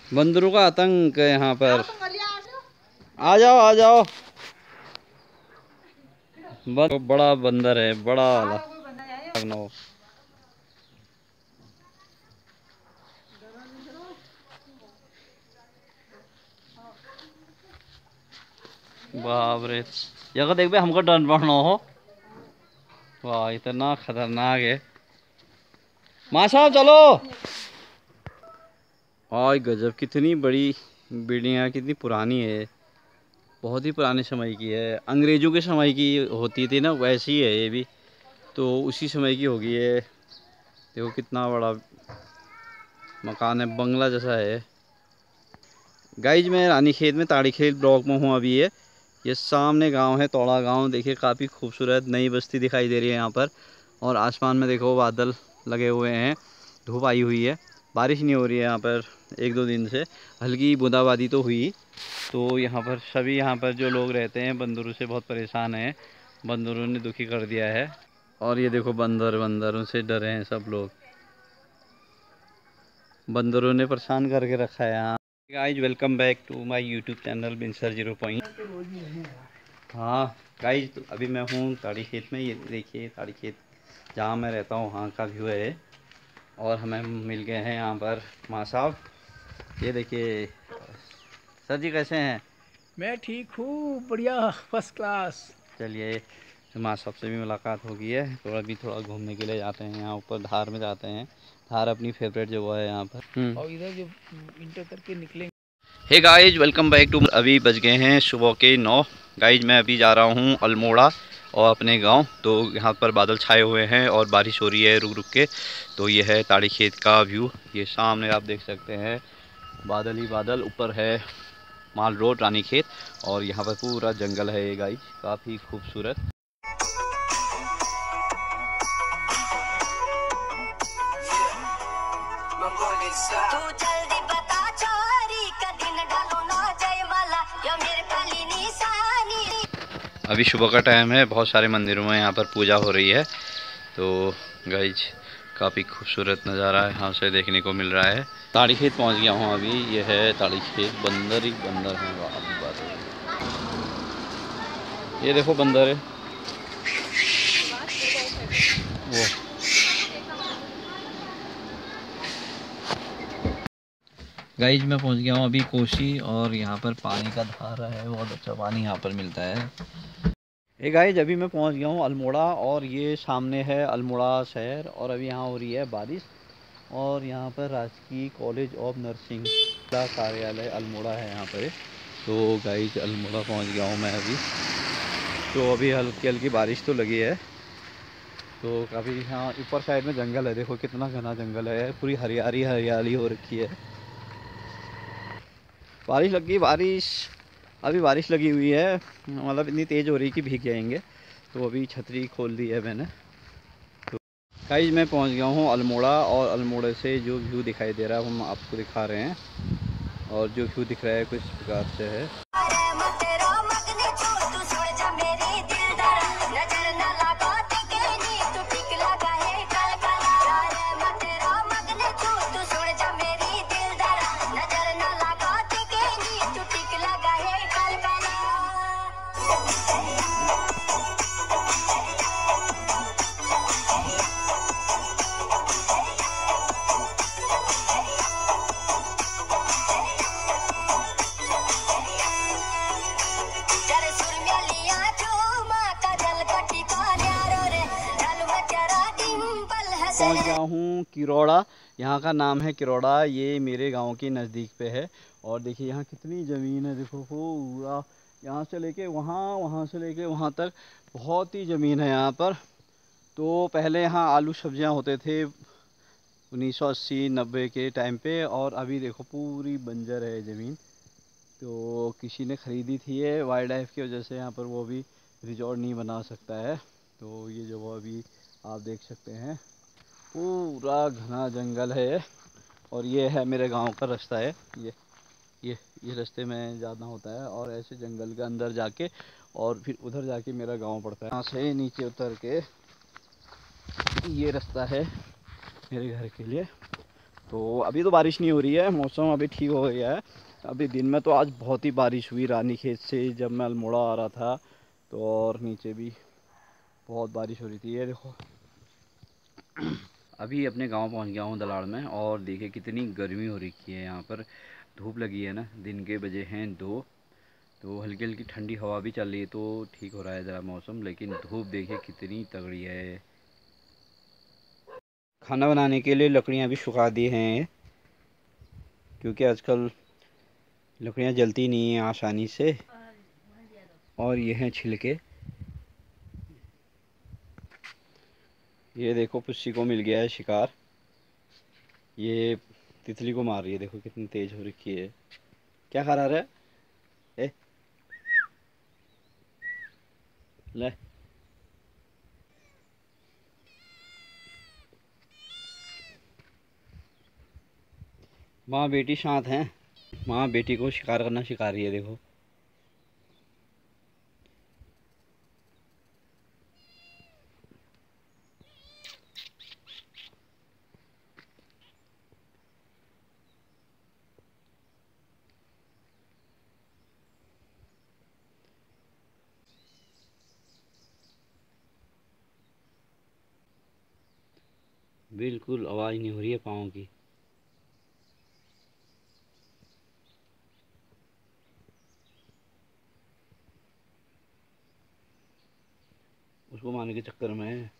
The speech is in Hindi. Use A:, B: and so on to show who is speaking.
A: बंदरों का आतंक है यहाँ पर। आ जाओ आ जाओ। बड़ा बंदर है, बड़ा वाला। बाप रे, जगह देख बे, हमको डर बढ़ना हो। वाह, इतना खतरनाक है। माँ साहब चलो। और गजब, कितनी बड़ी बिल्डिंग है, कितनी पुरानी है। बहुत ही पुराने समय की है, अंग्रेज़ों के समय की होती थी ना, वैसी है ये भी। तो उसी समय की होगी ये। देखो कितना बड़ा मकान है, बंगला जैसा है। गाइज मैं रानीखेत में ताड़ीखेत ब्लॉक में हूँ अभी। ये सामने गांव है, तोड़ा गांव। देखिए काफ़ी खूबसूरत नई बस्ती दिखाई दे रही है यहाँ पर। और आसमान में देखो बादल लगे हुए हैं, धूप आई हुई है। बारिश नहीं हो रही है यहाँ पर 1-2 दिन से, हल्की बूंदाबांदी तो हुई। तो यहाँ पर सभी, यहाँ पर जो लोग रहते हैं, बंदरों से बहुत परेशान हैं। बंदरों ने दुखी कर दिया है। और ये देखो बंदरों से डरे हैं सब लोग। बंदरों ने परेशान करके रखा है यहाँ। Guys welcome back to my YouTube channel Binsar 0 point. हाँ गाइज, तो अभी मैं हूँ ताड़ीखेत में। ये देखिए ताड़ीखेत जहाँ मैं रहता हूँ वहाँ का व्यू है। और हमें मिल गए हैं यहाँ पर माँ साहब। ये देखिए सर जी, कैसे हैं?
B: मैं ठीक हूँ, बढ़िया, फर्स्ट क्लास।
A: चलिए, माँ साहब से भी मुलाकात हो गई है। तो अभी थोड़ा घूमने के लिए जाते हैं, यहाँ ऊपर धार में जाते हैं। धार अपनी फेवरेट जगह है यहाँ पर।
B: और इधर जो इंटर करके निकलेंगे।
A: Hey guys welcome back to. अभी बज गए हैं सुबह के 9। गाइज मैं अभी जा रहा हूँ अल्मोड़ा और अपने गांव। तो यहाँ पर बादल छाए हुए हैं और बारिश हो रही है रुक रुक के। तो ये है ताड़ीखेत का व्यू। ये सामने आप देख सकते हैं, बादल ही बादल। ऊपर है माल रोड रानीखेत। और यहाँ पर पूरा जंगल है ये गाइज, काफ़ी खूबसूरत। अभी सुबह का टाइम है, बहुत सारे मंदिरों में यहाँ पर पूजा हो रही है। तो गाइज काफ़ी खूबसूरत नज़ारा यहाँ से देखने को मिल रहा है। ताड़ीखेत पहुँच गया हूँ अभी। ये है ताड़ीखेत, बंदर ही बंदर हैं। ये देखो बंदर है वो। गाइज मैं पहुँच गया हूँ अभी कोसी। और यहाँ पर पानी का धारा है, बहुत अच्छा पानी यहाँ पर मिलता है। ये गाइज अभी मैं पहुंच गया हूँ अल्मोड़ा। और ये सामने है अल्मोड़ा शहर। और अभी यहाँ हो रही है बारिश। और यहाँ पर राजकीय कॉलेज ऑफ नर्सिंग का कार्यालय अल्मोड़ा है यहाँ पर। तो गाइज अल्मोड़ा पहुँच गया हूँ मैं अभी। तो अभी हल्की हल्की बारिश तो लगी है। तो काफ़ी यहाँ ऊपर साइड में जंगल है, देखो कितना घना जंगल है, पूरी हरियाली हरियाली हो रखी है। बारिश लगी, अभी बारिश लगी हुई है, मतलब इतनी तेज़ हो रही कि भीग जाएंगे। तो अभी छतरी खोल दी है मैंने। तो गाइस मैं पहुंच गया हूं अल्मोड़ा। और अल्मोड़ा से जो व्यू दिखाई दे रहा है वो हम आपको दिखा रहे हैं। और जो व्यू दिख रहा है कुछ प्रकार से है। पहुंच गया हूँ किरौड़ा। यहाँ का नाम है किरौड़ा, ये मेरे गांव के नज़दीक पे है। और देखिए यहाँ कितनी ज़मीन है, देखो पूरा यहाँ से लेके वहाँ, वहाँ से लेके वहाँ तक बहुत ही ज़मीन है यहाँ पर। तो पहले यहाँ आलू सब्जियाँ होते थे 1980-90 के टाइम पे। और अभी देखो पूरी बंजर है ज़मीन। तो किसी ने ख़रीदी थी ये, वाइल्ड लाइफ की वजह से यहाँ पर वो भी रिजॉर्ट नहीं बना सकता है। तो ये जो अभी आप देख सकते हैं, पूरा घना जंगल है। और ये है मेरे गांव का रास्ता है। ये रास्ते में जाना होता है और ऐसे जंगल के अंदर जाके और फिर उधर जाके मेरा गांव पड़ता है। यहाँ से नीचे उतर के ये रास्ता है मेरे घर के लिए। तो अभी तो बारिश नहीं हो रही है, मौसम अभी ठीक हो गया है। अभी दिन में तो आज बहुत ही बारिश हुई रानीखेत से, जब मैं अल्मोड़ा आ रहा था तो, और नीचे भी बहुत बारिश हो रही थी। ये देखो अभी अपने गांव पहुंच गया हूं दलाड़ में, और देखिए कितनी गर्मी हो रखी है यहाँ पर। धूप लगी है ना, दिन के बजे हैं 2, तो हल्की हल्की ठंडी हवा भी चल रही है, तो ठीक हो रहा है ज़रा मौसम, लेकिन धूप देखिए कितनी तगड़ी है। खाना बनाने के लिए लकड़ियाँ भी सुखा दी हैं, क्योंकि आजकल लकड़ियाँ जलती नहीं हैं आसानी से। और ये हैं छिलके। ये देखो पुस्सी को मिल गया है शिकार, ये तितली को मार रही है, देखो कितनी तेज हो रखी है। क्या खा रहा है? ए, ले। माँ बेटी शांत हैं, माँ बेटी को शिकार करना सिखा रही है, देखो। बिल्कुल आवाज़ नहीं हो रही है पाँव की। उसको मारने के चक्कर में।